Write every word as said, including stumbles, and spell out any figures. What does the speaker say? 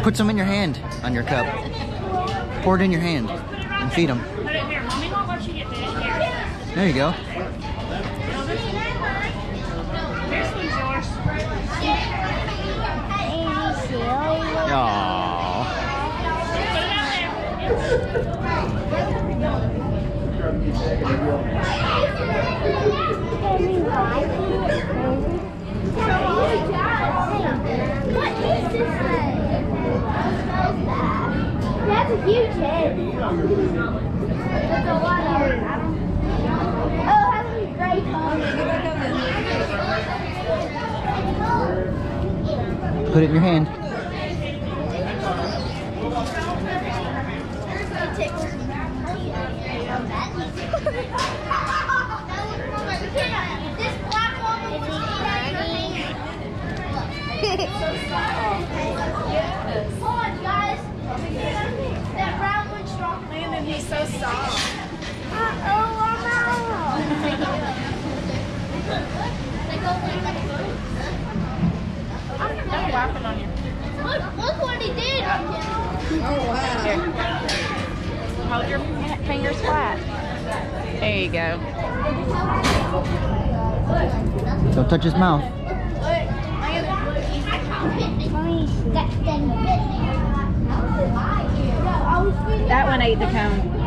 Put some in your hand on your cup. Pour it in your hand and feed them. Put it here. Mommy won't let you get this. Here. There you go. This one's yours. Aww. Put it out What is this thing? That's a huge head. That's a lot of it. Oh, it has a great tongue. Put it in your hand. This black one is Hold on, guys. That brown one's strong. Landon, he's so soft. Oh, I'm laughing on you. look, look what he did. Oh, wow. Here. Hold your fingers flat. There you go. Don't touch his mouth. That one ate the cone.